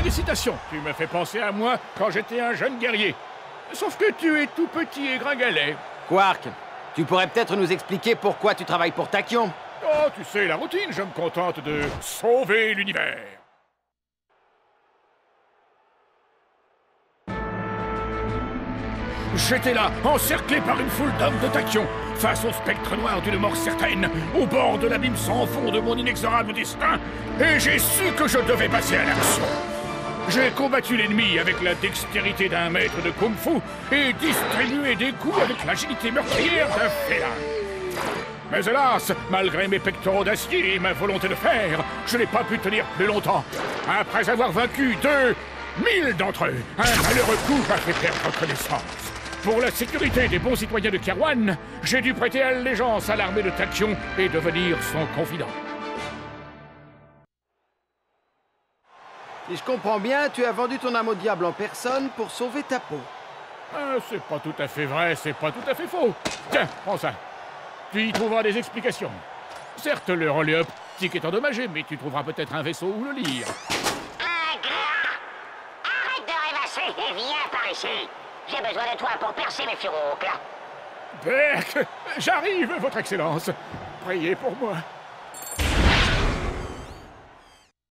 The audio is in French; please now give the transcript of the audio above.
Félicitations, tu me fais penser à moi quand j'étais un jeune guerrier. Sauf que tu es tout petit et gringalet. Quark, tu pourrais peut-être nous expliquer pourquoi tu travailles pour Tachyon? Oh, tu sais, la routine, je me contente de sauver l'univers. J'étais là, encerclé par une foule d'hommes de Tachyon, face au spectre noir d'une mort certaine, au bord de l'abîme sans fond de mon inexorable destin, et j'ai su que je devais passer à l'action. J'ai combattu l'ennemi avec la dextérité d'un maître de kung-fu et distribué des coups avec l'agilité meurtrière d'un félin. Mais hélas, malgré mes pectoraux d'acier et ma volonté de fer, je n'ai pas pu tenir plus longtemps. Après avoir vaincu 2000 d'entre eux, un malheureux coup m'a fait perdre connaissance. Pour la sécurité des bons citoyens de Kerwan, j'ai dû prêter allégeance à l'armée de Tachyon et devenir son confident. Si je comprends bien, tu as vendu ton âme au diable en personne pour sauver ta peau. Ah, c'est pas tout à fait vrai, c'est pas tout à fait faux. Tiens, prends ça. Tu y trouveras des explications. Certes, le relais optique est endommagé, mais tu trouveras peut-être un vaisseau où le lire. Arrête de rêvasser et viens par ici. J'ai besoin de toi pour percer mes furoncles. Berk, j'arrive, votre Excellence. Priez pour moi.